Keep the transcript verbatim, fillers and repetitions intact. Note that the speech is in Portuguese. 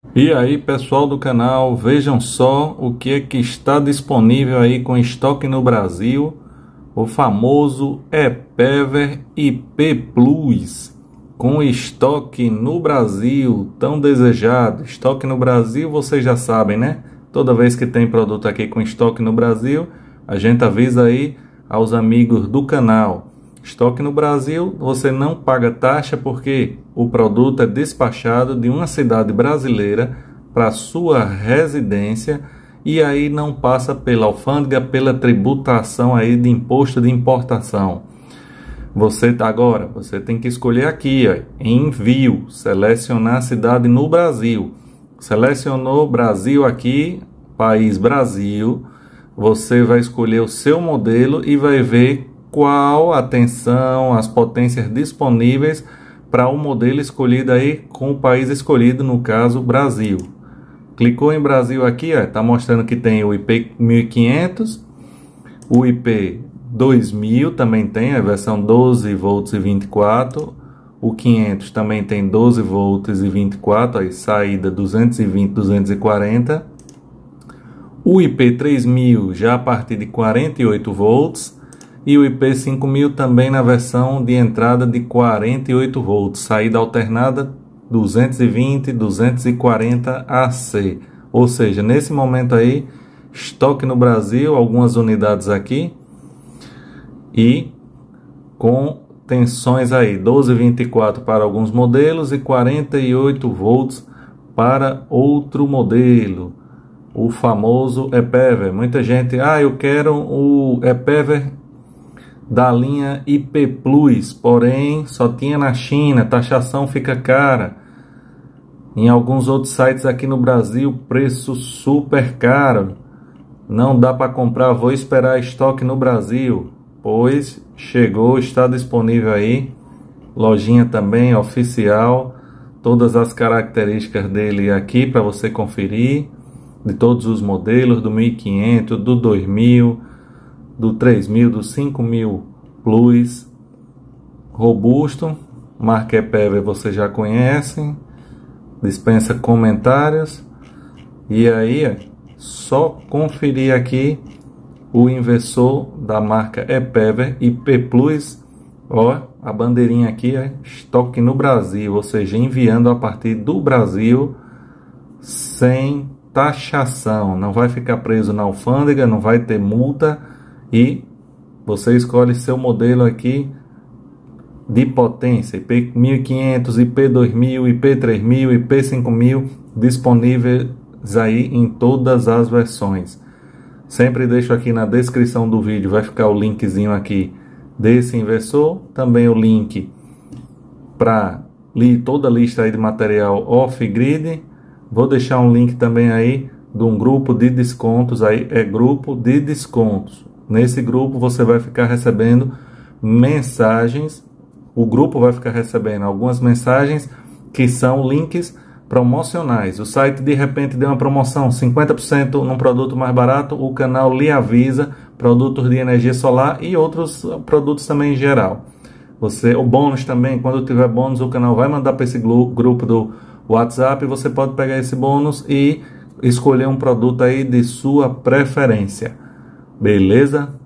E aí, pessoal do canal, vejam só o que é que está disponível aí com estoque no Brasil, o famoso ePever I P Plus, com estoque no Brasil, tão desejado. Estoque no Brasil, vocês já sabem, né? Toda vez que tem produto aqui com estoque no Brasil, a gente avisa aí aos amigos do canal. Estoque no Brasil, você não paga taxa porque o produto é despachado de uma cidade brasileira para sua residência e aí não passa pela alfândega, pela tributação aí de imposto de importação. Você agora, você tem que escolher aqui, ó, envio, selecionar a cidade no Brasil. Selecionou Brasil aqui, país Brasil, você vai escolher o seu modelo e vai ver qual a tensão, as potências disponíveis para o modelo escolhido aí com o país escolhido, no caso Brasil. Clicou em Brasil aqui, está mostrando que tem o I P mil e quinhentos, o I P dois mil também tem a versão doze volts e vinte e quatro, o quinhentos também tem doze volts e vinte e quatro, aí saída duzentos e vinte, duzentos e quarenta. O I P três mil já a partir de quarenta e oito volts. E o I P cinco mil também na versão de entrada de quarenta e oito volts, saída alternada duzentos e vinte, duzentos e quarenta A C. Ou seja, nesse momento aí, estoque no Brasil, algumas unidades aqui. E com tensões aí, doze e vinte e quatro para alguns modelos e quarenta e oito volts para outro modelo. O famoso ePever. Muita gente, ah, eu quero o ePever da linha I P Plus, porém só tinha na China, taxação fica cara. Em alguns outros sites aqui no Brasil, preço super caro. Não dá para comprar, vou esperar estoque no Brasil. Pois chegou, está disponível aí. Lojinha também oficial, todas as características dele aqui para você conferir, de todos os modelos, do mil e quinhentos, do dois mil, do três mil, do cinco mil Plus, robusto, marca ePever você já conhece, dispensa comentários. E aí é só conferir aqui o inversor da marca ePever I P Plus, ó, a bandeirinha aqui é estoque no Brasil, ou seja, enviando a partir do Brasil sem taxação, não vai ficar preso na alfândega, não vai ter multa. E você escolhe seu modelo aqui de potência, I P mil e quinhentos, I P dois mil, I P três mil, I P cinco mil, disponíveis aí em todas as versões. Sempre deixo aqui na descrição do vídeo, vai ficar o linkzinho aqui desse inversor, também o link para toda a lista aí de material off-grid. Vou deixar um link também aí de um grupo de descontos, aí é grupo de descontos. Nesse grupo você vai ficar recebendo mensagens, o grupo vai ficar recebendo algumas mensagens que são links promocionais. O site de repente deu uma promoção, cinquenta por cento num produto mais barato, o canal lhe avisa, produtos de energia solar e outros produtos também em geral. Você, o bônus também, quando tiver bônus o canal vai mandar para esse grupo do WhatsApp, você pode pegar esse bônus e escolher um produto aí de sua preferência. Beleza?